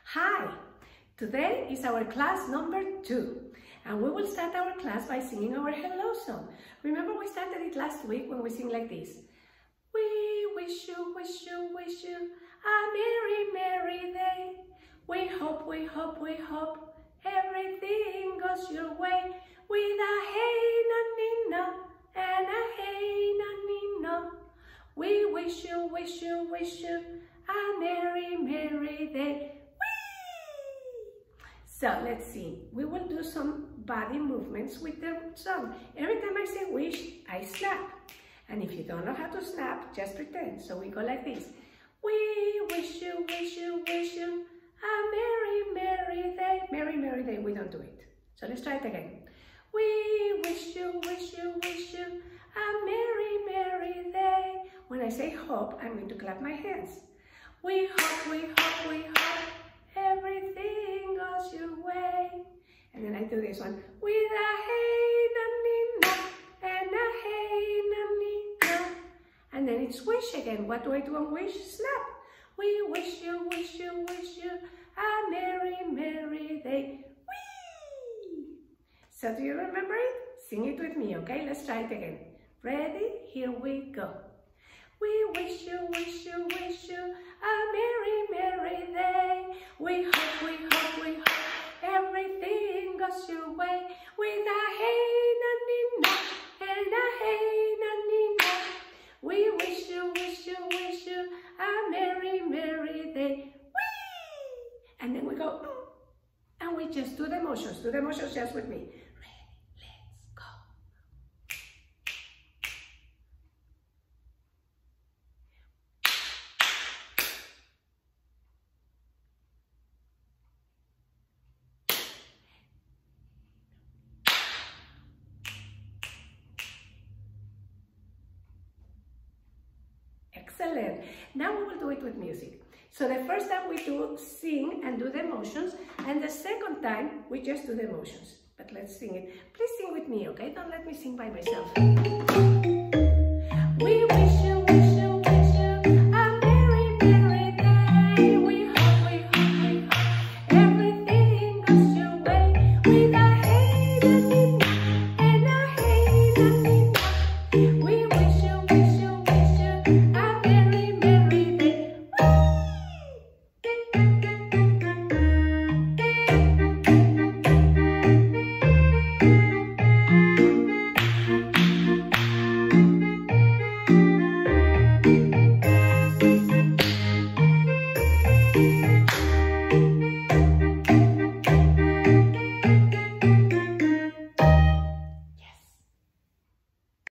Hi! Today is our class number 2 and we will start our class by singing our hello song. Remember we started it last week when we sing like this. We wish you a merry, merry day. We hope everything goes your way. With a hey na ni no and a hey na ni no. We wish you a merry, merry day. So let's see, we will do some body movements with the song. Every time I say wish, I snap. And if you don't know how to snap, just pretend. So we go like this. We wish you a merry, merry day. Merry, merry day, we don't do it. So let's try it again. We wish you a merry, merry day. When I say hope, I'm going to clap my hands. We hope everything goes your way. And then I do this one. With a hey na ni no and a hey na ni no. And then it's wish again. What do I do on wish? Snap. We wish you a merry, merry day. Whee! So do you remember it? Sing it with me, okay? Let's try it again. Ready? Here we go. We wish you a merry, merry day. We hope everything goes your way. With a hey na ni no and a hey na ni no. We wish you a merry, merry day. Whee! And then we go, and we just do the motions. Do the motions just with me. Excellent. Now we will do it with music. So the first time we do sing and do the motions, and the second time we just do the motions. But let's sing it. Please sing with me, okay? Don't let me sing by myself. We wish you a merry, merry day. We hope everything goes your way. With a hey na ni no and a hey na ni no. We wish you a merry, merry day. Whee!